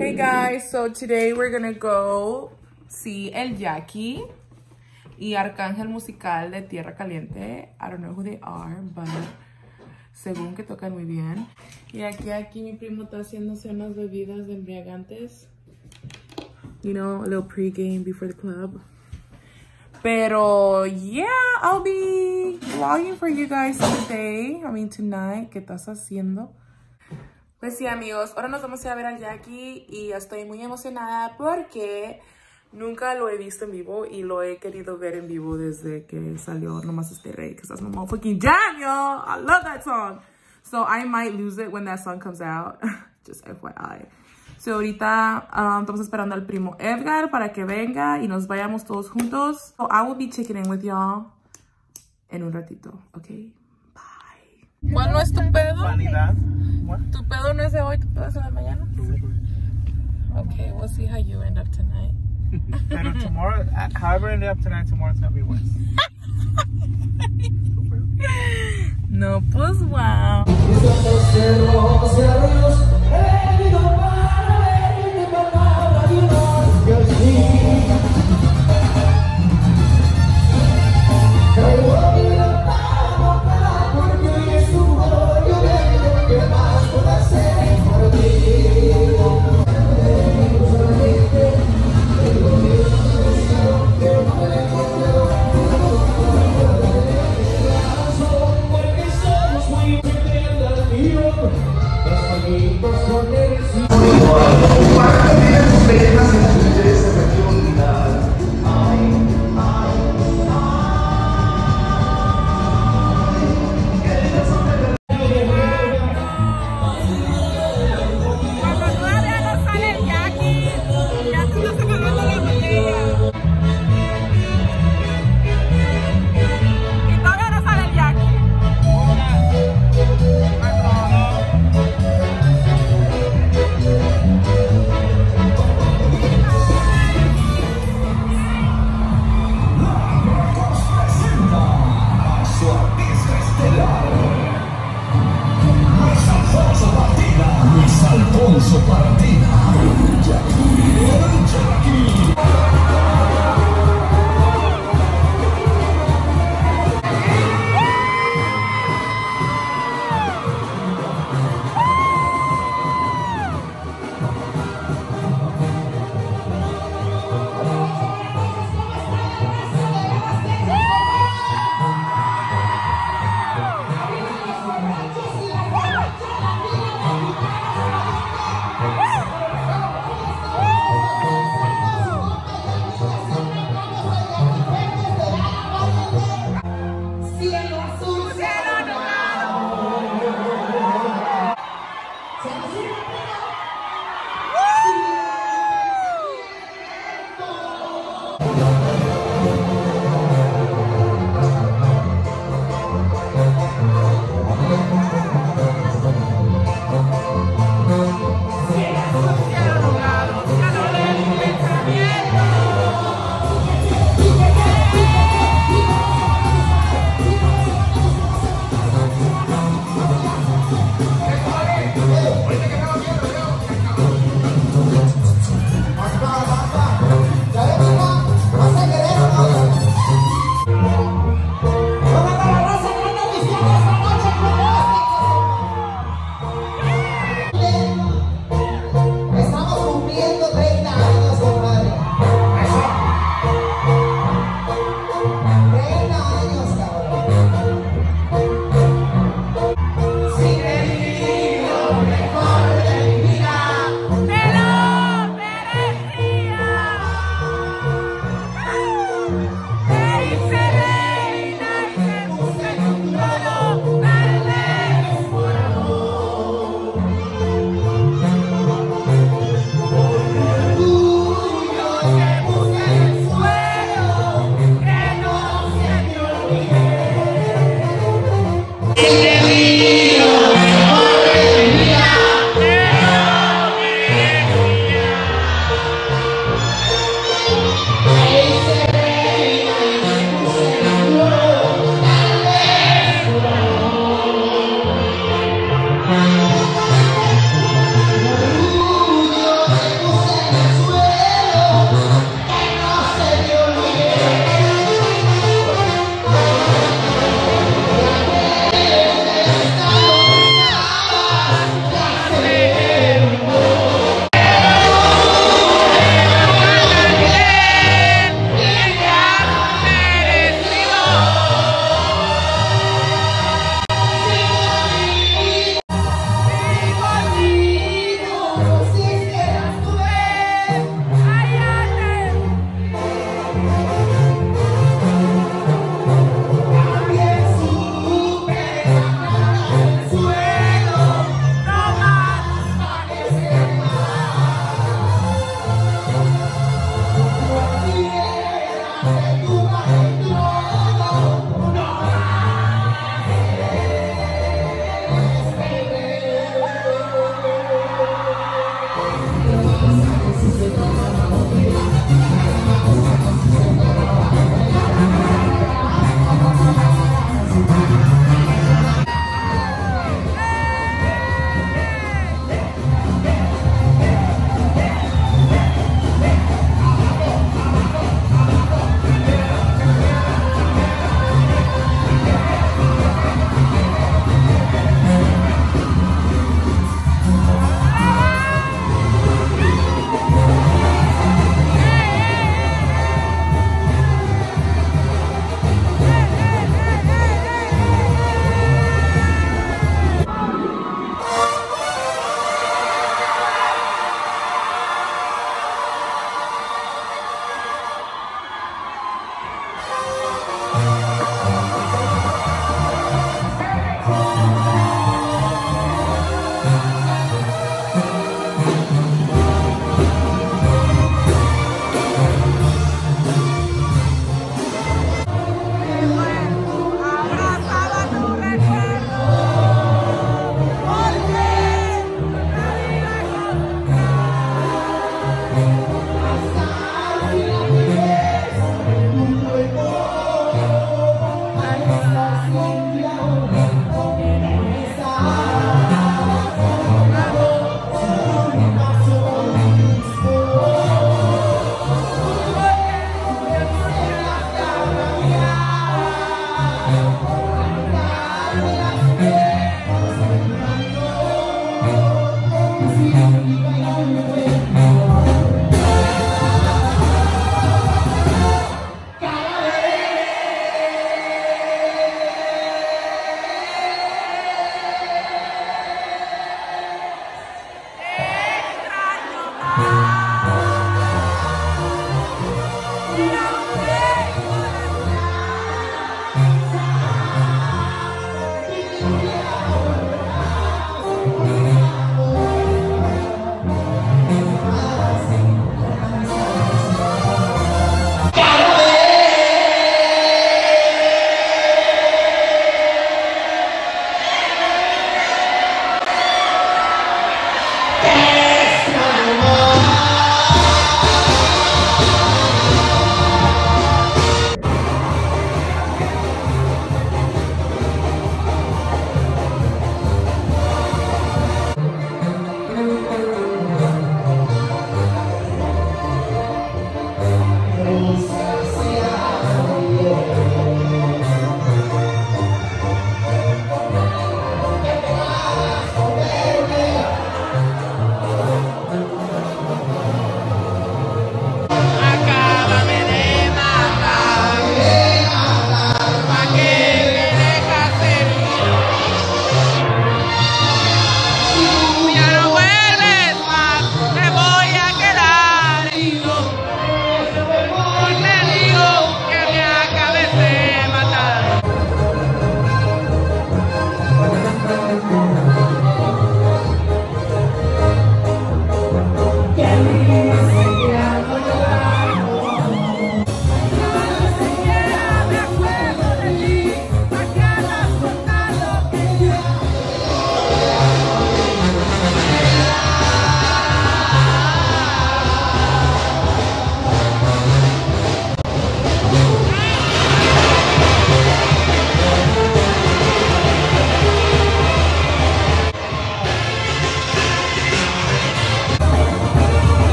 Hey guys, so today we're gonna go see El Jackie y Arcángel Musical de Tierra Caliente. I don't know who they are, but según que tocan muy bien. Y aquí mi primo está haciéndose unas bebidas embriagantes. You know, a little pre-game before the club. Pero yeah, I'll be vlogging for you guys tonight. ¿Qué estás haciendo? Pues sí, amigos, ahora nos vamos a ir a ver al Jackie y estoy muy emocionada porque nunca lo he visto en vivo y lo he querido ver en vivo desde que salió Nomás Este Rey, because that's my motherfucking jam, y'all. I love that song. So I might lose it when that song comes out. Just FYI. So ahorita estamos esperando al primo Edgar para que venga y nos vayamos todos juntos. So I will be checking in with y'all en un ratito, okay? Bye. ¿Cuál no es tu pedo? Vanidad. ¿Tu pedo no es de hoy? ¿Tu pedo es de la mañana? Okay, we'll see how you end up tonight. Pero tomorrow, however I end up tonight, tomorrow's gonna be worse. No, pues wow. That's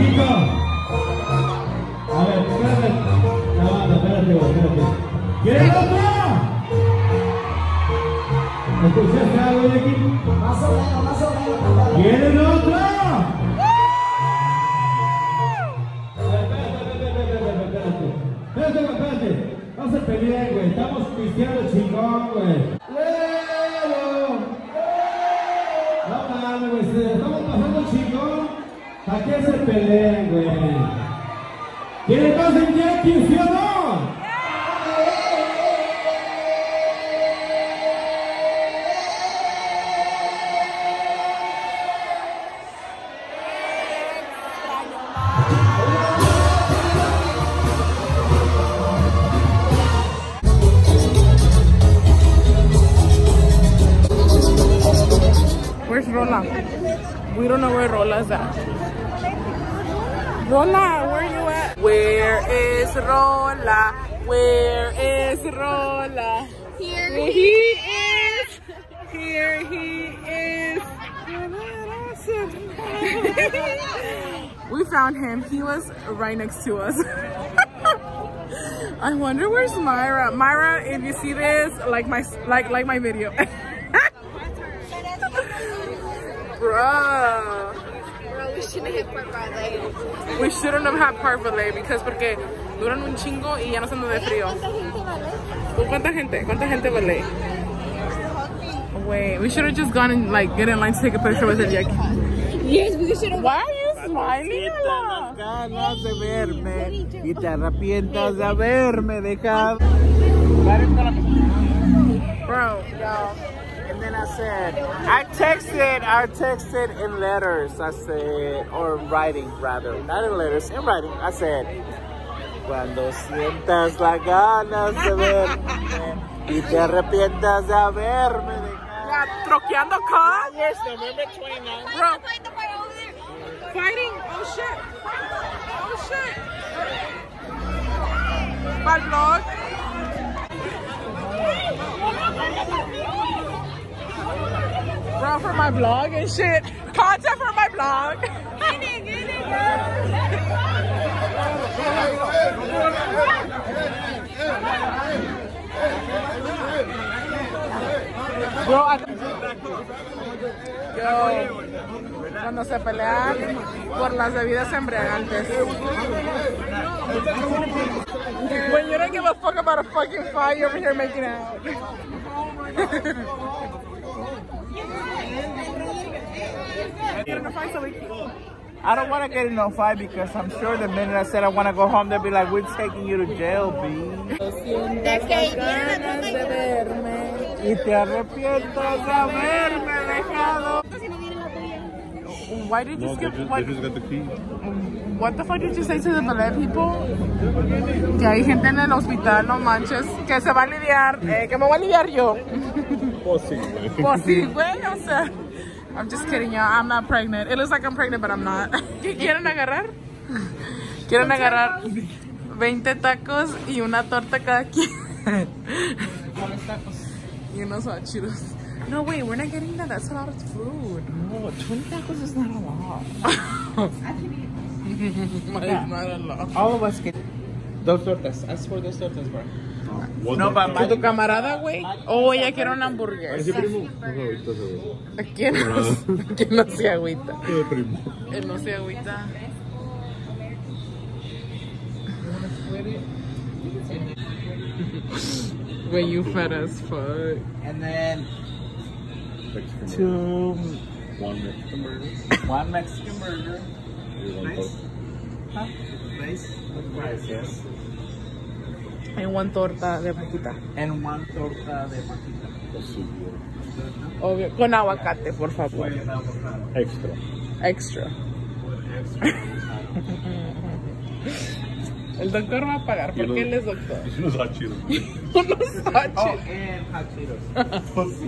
Chiquito. A ver, espérate. No, espérate, espérate. ¿Quieres otro? ¿Escuchaste algo de aquí? Más o menos. ¿Quieren otro? Espérate. No se peleen, güey. Estamos pisteando chingón, güey. No mames, güey. Estamos pasando chingón. ¿Para qué se peleen, güey? ¿Quieren más en Yankee, sí o no? Where's Rola? We don't know where Rola's at. Rola, where you at? Where is Rola? Where is Rola? Here he is. Here he is. We found him. He was right next to us. I wonder where's Myra. Myra, if you see this, like my video. Bro, we shouldn't have had Park-Valet. We shouldn't have had Park-Valet porque duran un chingo y ya no son de frío. ¿Cuánta gente? ¿Cuánta gente vale? Wait, we should have just gone and like get in line to take a picture with el Jackie. Yes, we should have. Why are you smiling? Las ganas de verme y te arrepientas de haberme dejado. Bro, y'all. And then I said, I texted in letters. I said, or writing rather, not in letters, in writing. I said, cuando sientas las ganas de verme y te arrepientas de haberme dejado. Yeah, troqueando cars? Yes, November 29th. Bro, fighting? Oh shit. Oh shit. Bad vlog. Bro, for my vlog and shit. Content for my vlog. Bro, cuando se pelean por las bebidas embriagantes. When you don't give a fuck about a fucking fight, you're over here making out. I don't want to get in no fight because I'm sure the minute I said I want to go home, they'll be like, we're taking you to jail, B. Y te arrepientas de haberme dejado. Why did you skip? They just got the key. What the fuck did you say to the ballet people? Que hay gente en el hospital, no manches, que se va a lidiar, que me voy a lidiar yo. Pues sí, güey. Pues sí, güey, o sea. I'm just kidding, y'all. I'm not pregnant. It looks like I'm pregnant, but I'm not. ¿Qué quieren agarrar? Quieren agarrar 20 tacos y una torta cada quien. Y unos achiros. No, wait, we're not getting that. That's a lot of food. No, 20 tacos is not a lot. It's not a lot. All of us get dos tortas. Ask for dos tortas, bro. No, but ¿Tu camarada, güey? Oh, ella quiere una hamburguesa. ¿Ese primo? No, ahorita se ve. ¿Quién no se agüita? ¿Qué primo? Él no se agüita. When you fat as fuck. And then Mexican burger. One Mexican burger. one Mexican burger. Y one Nice. Coke. Huh? Nice. With fries, yes. Y one torta de vaquita. And one torta de vaquita. Así, güey. Obvio. Con aguacate, por favor. Extra. Extra. El doctor va a pagar porque él es doctor. Y unos hachiros. Unos Oh, hachis. and hot Cheetos. Pues sí,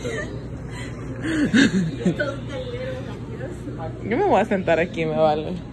güey. Yo me voy a sentar aquí, me vale.